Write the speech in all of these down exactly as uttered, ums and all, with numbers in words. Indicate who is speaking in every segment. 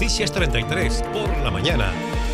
Speaker 1: Noticias treinta y tres por la mañana.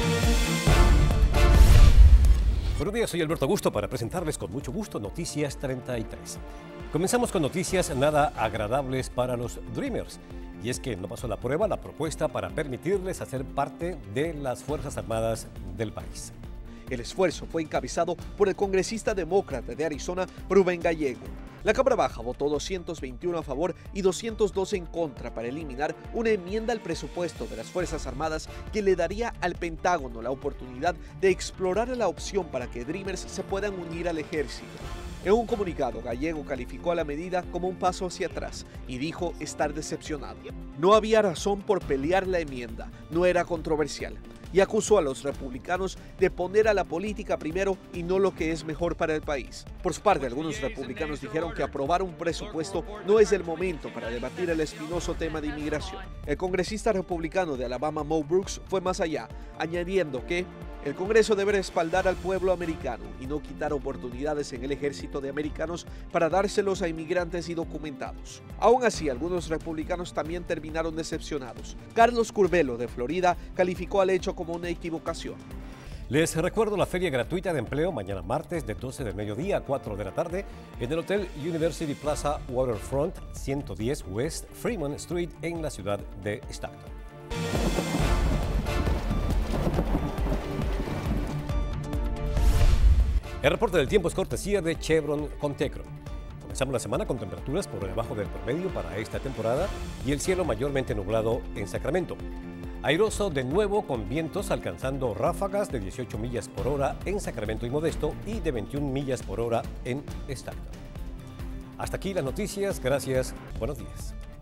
Speaker 1: Buenos días, soy Alberto Augusto para presentarles con mucho gusto Noticias treinta y tres. Comenzamos con noticias nada agradables para los Dreamers. Y es que no pasó la prueba la propuesta para permitirles hacer parte de las Fuerzas Armadas del país.
Speaker 2: El esfuerzo fue encabezado por el congresista demócrata de Arizona, Rubén Gallego. La Cámara Baja votó doscientos veintiuno a favor y doscientos doce en contra para eliminar una enmienda al presupuesto de las Fuerzas Armadas que le daría al Pentágono la oportunidad de explorar la opción para que Dreamers se puedan unir al ejército. En un comunicado, Gallego calificó a la medida como un paso hacia atrás y dijo estar decepcionado. No había razón por pelear la enmienda, no era controversial. Y acusó a los republicanos de poner a la política primero y no lo que es mejor para el país. Por su parte, algunos republicanos dijeron que aprobar un presupuesto no es el momento para debatir el espinoso tema de inmigración. El congresista republicano de Alabama, Mo Brooks, fue más allá, añadiendo que el Congreso debe respaldar al pueblo americano y no quitar oportunidades en el ejército de americanos para dárselos a inmigrantes indocumentados. Aún así, algunos republicanos también terminaron decepcionados. Carlos Curbelo, de Florida, calificó al hecho como una equivocación.
Speaker 1: Les recuerdo la feria gratuita de empleo mañana martes de doce del mediodía a cuatro de la tarde en el Hotel University Plaza Waterfront ciento diez West Fremont Street en la ciudad de Stockton. El reporte del tiempo es cortesía de Chevron Contecro. Comenzamos la semana con temperaturas por debajo del promedio para esta temporada y el cielo mayormente nublado en Sacramento. Airoso de nuevo con vientos alcanzando ráfagas de dieciocho millas por hora en Sacramento y Modesto y de veintiuna millas por hora en Stockton. Hasta aquí las noticias. Gracias. Buenos días.